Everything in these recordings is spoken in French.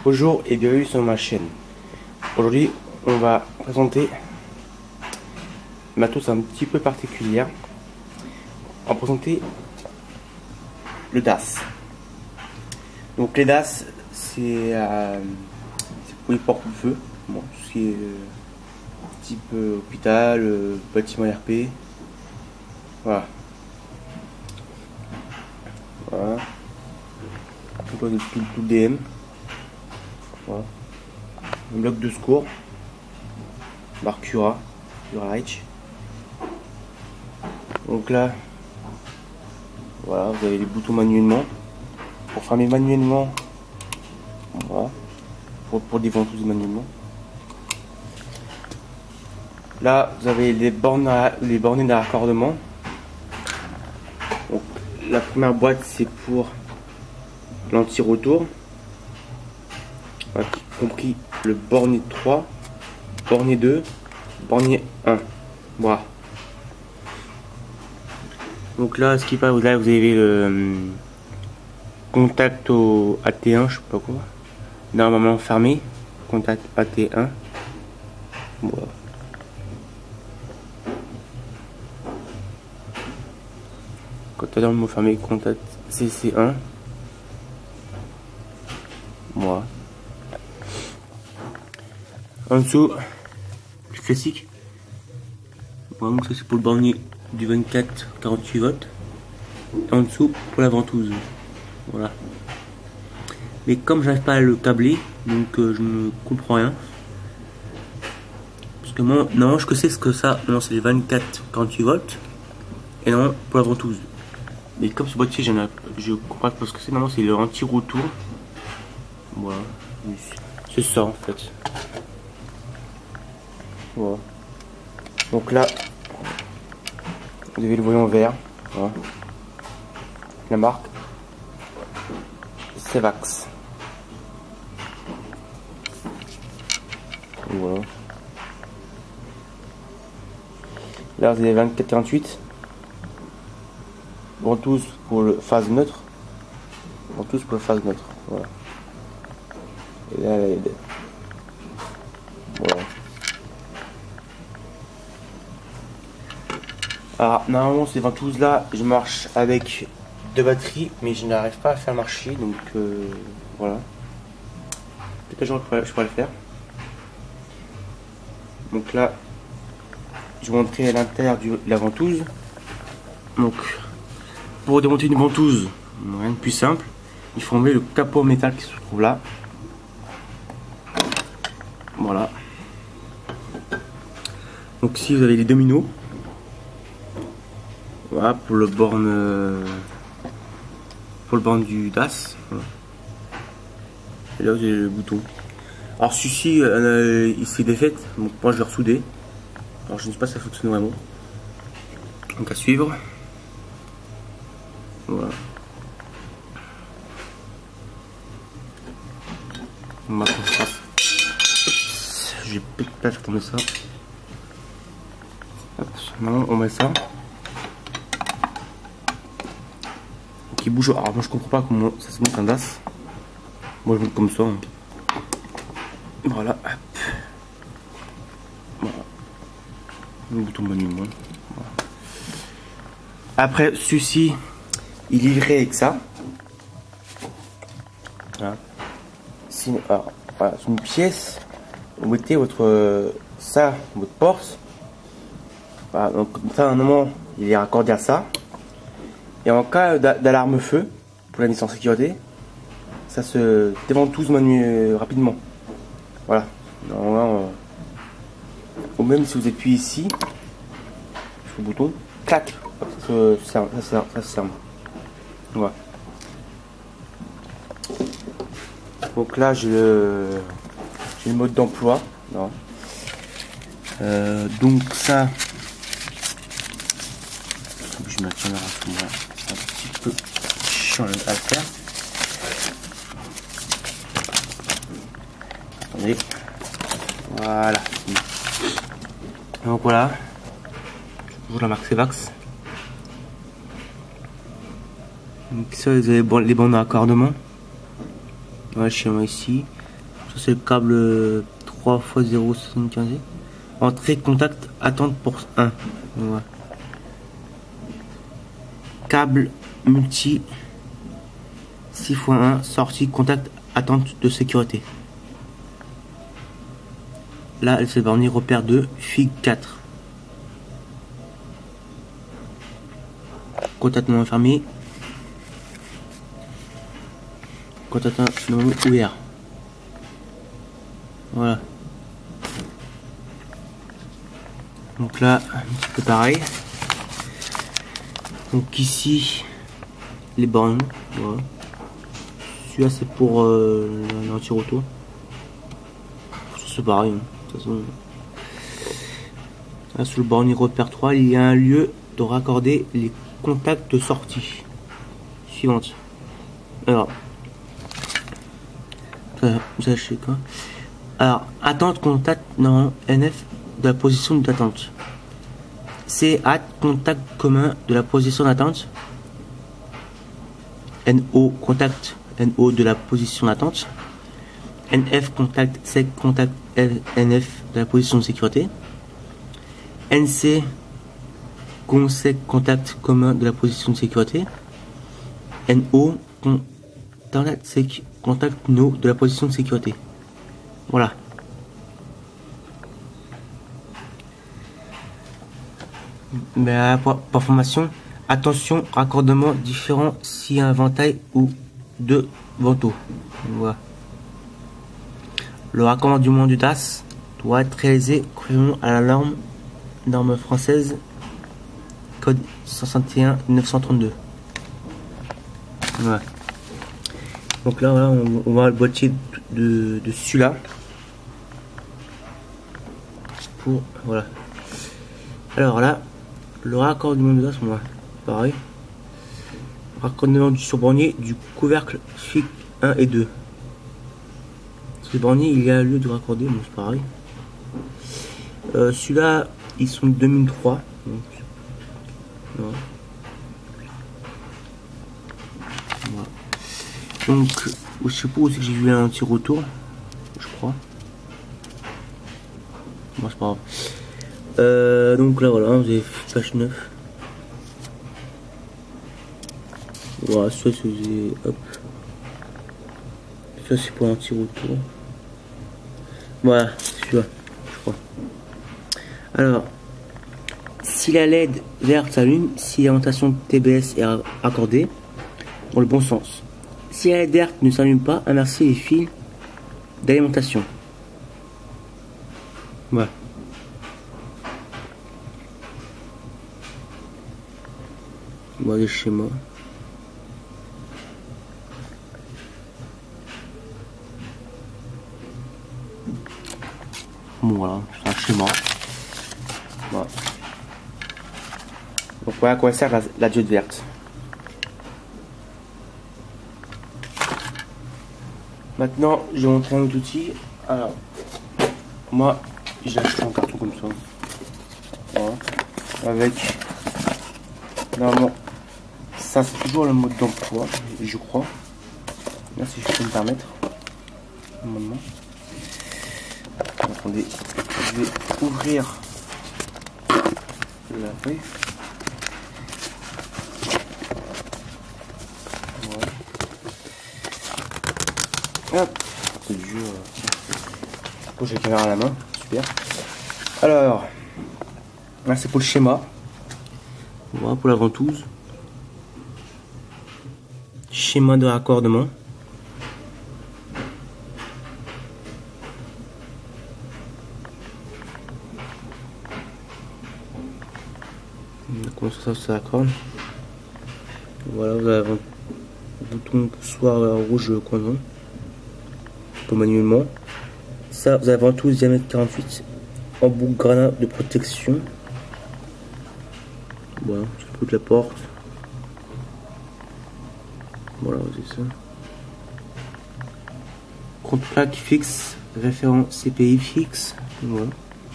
Bonjour et bienvenue sur ma chaîne. Aujourd'hui, on va présenter une matos un petit peu particulière. On va présenter le DAS. Donc les DAS, c'est pour les porte-feu, bon, tout ce qui est type hôpital, bâtiment RP. Voilà. Voilà. Tout DM. Voilà. Un bloc de secours. Barcura. Reich. Donc là, voilà, vous avez les boutons manuellement. Pour fermer manuellement. Voilà. Pour des ventouses manuellement. Là, vous avez les bornets de raccordement. Donc, la première boîte, c'est pour l'anti-retour. Compris le bornet 3, bornet 2, bornet 1. Voilà. Donc là, ce qui passe, là, vous avez le contact au AT1, je sais pas quoi. Normalement fermé. Contact AT1. Voilà. Contact normalement fermé, contact CC1. Voilà. En dessous, plus classique. Voilà, donc ça c'est pour le bornier du 24-48 volts. Et en dessous pour la ventouse. Voilà. Mais comme j'arrive pas à le câbler, donc je ne comprends rien. Parce que moi, non, je sais ce que ça. Non, c'est les 24-48 volts. Et non, pour la ventouse. Mais comme ce boîtier, je comprends pas ce que c'est. Non, c'est le anti-retour. Voilà. C'est ça en fait. Voilà. Donc là, vous avez le voyant vert. Voilà. La marque Cevax. Voilà. Là, vous avez 24-48. Ventouse pour le phase neutre. Ventouse pour le phase neutre. Voilà. Et là, la LED. Voilà. Alors, normalement, ces ventouses là, je marche avec deux batteries, mais je n'arrive pas à faire marcher, donc voilà. Peut-être que je pourrais le faire. Donc là, je vais montrer à l'intérieur de la ventouse. Donc, pour démonter une ventouse, rien de plus simple, il faut enlever le capot en métal qui se trouve là. Voilà. Donc ici, vous avez les dominos. Voilà, pour le borne du DAS. Voilà. Et là vous avez le bouton. Alors celui-ci il s'est défait, donc moi je l'ai ressoudé. Alors je ne sais pas si ça fonctionne vraiment. Donc à suivre. Voilà. On va faire ça. J'ai peu de place pour mettre ça. Hop, maintenant on met ça. Qui bouge. Alors moi je comprends pas comment ça se monte un DAS. Moi je monte comme ça. Voilà. Hop. Voilà. Le bouton manuellement. Voilà. Après celui-ci, il est livré avec ça. Voilà. Alors, voilà, c'est une pièce. Vous mettez votre votre porte. Voilà, donc comme ça à un moment il est raccordé à ça. Et en cas d'alarme feu, pour la mise en sécurité, ça se déventouse rapidement. Voilà. Normalement, ou même si vous appuyez ici, sur le bouton, clac, ça se ferme. Voilà. Donc là, j'ai le mode d'emploi. Donc ça, je mets la caméra sur moi. C'est un petit peu chiant à faire. Attendez. Voilà. Donc voilà. Toujours la marque Cevax. Donc ça, vous avez les bandes de raccordement. Voilà, chez moi ici. Ça c'est le câble 3x0,75. Entrée, contact, attente pour 1. Ouais. Câble multi 6x1, sortie, contact, attente de sécurité. Là, c'est le bornier repère 2, FIG 4. Contact non fermé. Contact non ouvert. Voilà. Donc là, un petit peu pareil. Donc ici, les bornes. Voilà. Celui-là, c'est pour l'anti-roto. C'est pareil. Hein. De toute façon. Là, sur le bornier repère 3, il y a un lieu de raccorder les contacts de sortie. Suivante. Alors, sachez quoi. Alors, attente, contact, non, NF de la position d'attente. C, hâte, contact commun de la position d'attente. NO, contact, NO de la position d'attente. NF, contact, SEC, contact, NF de la position de sécurité. NC, consec, contact commun de la position de sécurité. NO, contact, sec, contact, NO de la position de sécurité. Voilà. Mais pour information, attention, raccordement différent s'il y a un ventail ou deux vantaux. Voilà. Le raccordement du moment du DAS doit être réalisé conformément à la norme française code 161 932. Voilà. Donc là, voilà, on voit le boîtier de celui-là. Pour voilà. Alors là, le raccordement de gaz, moi, pareil. Raccordement du surbornier du couvercle FIG 1 et 2. Ce bornier, il y a lieu de raccorder, bon, c'est pareil. Celui-là, ils sont de 2003. Donc, voilà. Voilà. Donc, je sais pas où c'est que j'ai vu un petit retour, je crois. Bon, c'est pas grave. Donc là voilà, vous avez page 9. Voilà, ça c'est hop. Ça c'est pour un petit retour. Voilà, c'est celui-là, je crois. Alors, si la LED verte s'allume, si l'alimentation TBS est accordée, dans le bon sens. Si la LED verte ne s'allume pas, inversez les fils d'alimentation. Voilà. Voilà le schéma. Bon voilà, c'est un schéma. Voilà. Donc voilà à quoi sert la diode verte. Maintenant, je vais montrer un autre outil. Alors, moi, j'ai acheté un carton comme ça. Voilà. Avec, normalement, ça c'est toujours le mode d'emploi, je crois. Là, si je peux me permettre. Normalement. Attendez, je vais ouvrir la feuille. Voilà. Hop, c'est dur. Oh, j'ai la caméra à la main, super. Alors, là c'est pour le schéma. Voilà pour la ventouse. Schéma de raccordement. Comment ça se raccorde. Voilà, vous avez un bouton poussoir rouge croisant pour manuellement. Ça, vous avez ventouse diamètre 48 en boucle granat de protection. Voilà, je peux de la porte. Voilà, c'est ça. Contre-plaque fixe, référent CPI fixe. Voilà.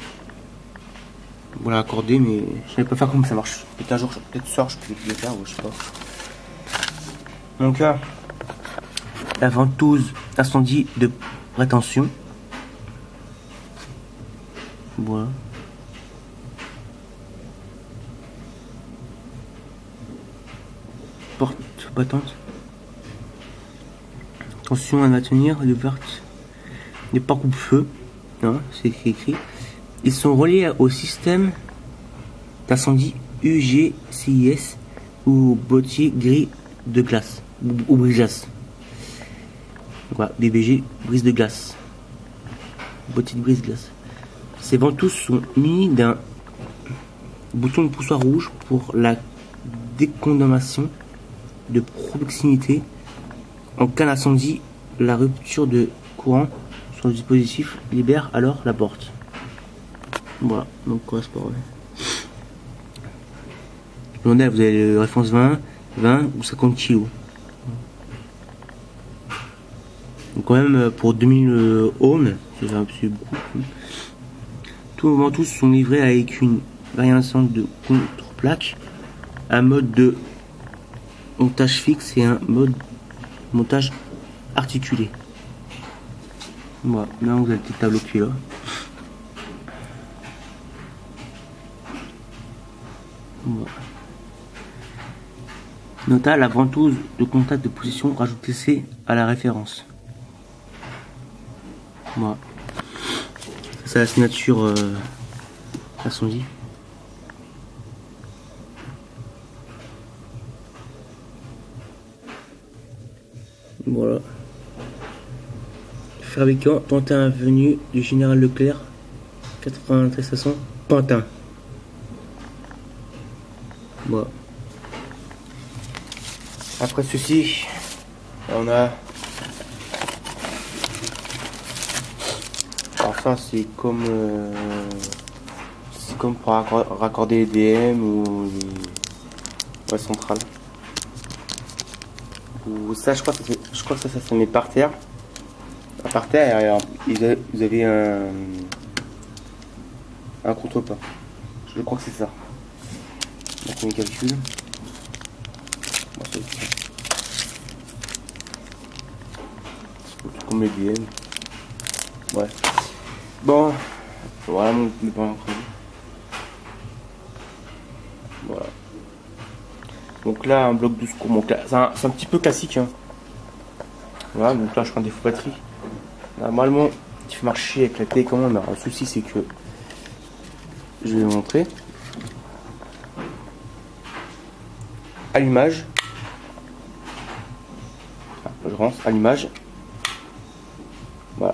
Voilà, accordé, mais je ne savais pas faire comment ça marche. Peut-être un jour, peut-être ce soir, je peux le faire, ou je sais pas. Donc là, la ventouse incendie de rétention. Voilà. Porte battante. Attention à maintenir le vert n'est pas coupe-feu. Non, c'est écrit. Ils sont reliés au système d'incendie UGCIS ou boîtier gris de glace ou brise-glace. Voilà, BBG brise de glace. Boîtier de brise-glace. Ces ventouses sont munis d'un bouton de poussoir rouge pour la décondamnation de proximité. En cas d'incendie, la rupture de courant sur le dispositif libère alors la porte. Voilà, donc correspond. Modèle, vous avez le référence 20 ou 50 kg. Donc quand même pour 2000 ohms, c'est beaucoup. Tous les ventouses sont livrés avec une variation de contre-plaque, un mode de montage fixe et un mode montage articulé. Voilà, là vous avez le petit tableau qui est là. Voilà. Nota la ventouse de contact de position, rajoutez C à la référence. Voilà. C'est la signature incendie. Voilà. Fabricant, Pantin avenue du Général Leclerc, 93 500, Pantin. Voilà. Après ceci, on a. Alors ça c'est comme pour raccorder les DM ou les centrales. Ou ça je crois que ça se met par terre. Par terre, vous avez un contrepas. Je crois que c'est ça. Donc on calcule. Comme les DM. Ouais. Bon, voilà mon plan. Voilà. Donc là, un bloc de secours. Donc là, c'est un petit peu classique. Hein. Voilà, donc là, je prends des faux batteries. Normalement, tu fais marcher avec la télécommande. Alors, le souci, c'est que je vais vous montrer. Allumage. Je rance, allumage. Voilà.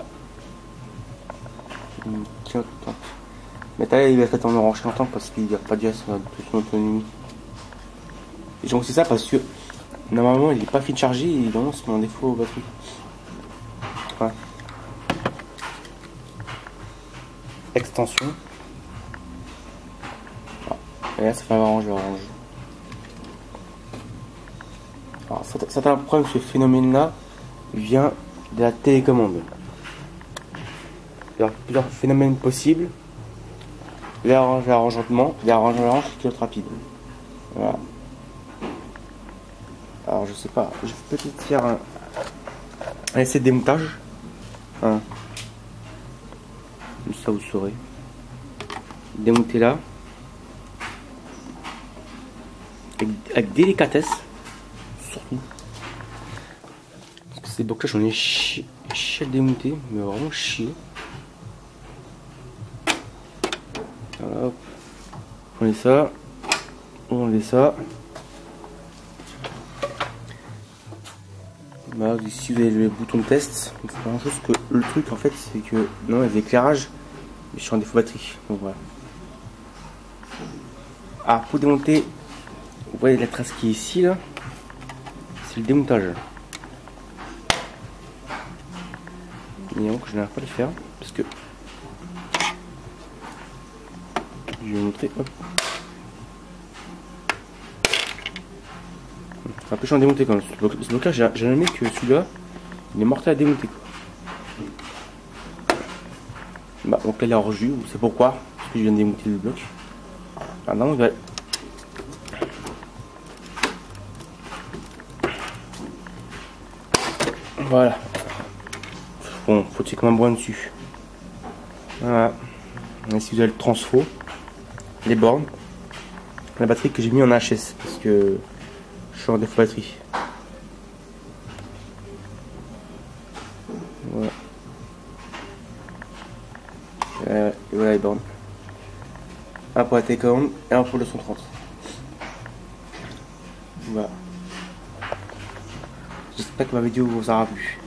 Tiens, mais là, il va être en orange longtemps parce qu'il n'y a pas de son autonomie. Et donc c'est ça parce que normalement il n'est pas fait de charger et il lance mon défaut aux batteries. Voilà. Extension. Et là ça fait un orange. Alors certains problèmes, ce phénomène là vient de la télécommande. Il y a plusieurs phénomènes possibles. L'arrangement, c'est pilote rapide. Voilà. Alors je sais pas, je vais peut-être faire un essai de démontage. Hein. Comme ça vous saurez. Démonter là. Avec délicatesse. Surtout. Parce que ces blocs là j'en ai chié à démonter, mais vraiment chier. Voilà, hop. Prenez ça. On enlève ça. Voilà, ici vous avez le bouton de test. Donc c'est pas grand chose que le truc en fait c'est que non il y a des éclairages mais je suis en défaut batterie. Donc voilà. Ah pour démonter, vous voyez la trace qui est ici là. C'est le démontage. Et donc je n'arrive pas à le faire parce que je vais vous montrer. Hop. C'est un peu chiant à démonter quand même. Ce bloc là j'ai jamais que celui-là il est mortel à démonter quoi. Bah, donc là il est hors jus, c'est pourquoi, parce que je viens de démonter le bloc. Ah non, voilà. bon, faut checker comme un brin dessus. Voilà. Et si vous avez le transfo, les bornes, la batterie que j'ai mis en HS parce que je suis en défaut batterie. Voilà. Et voilà les bornes. Un pour la télécommande et un pour le 130. Voilà. J'espère que ma vidéo vous aura plu.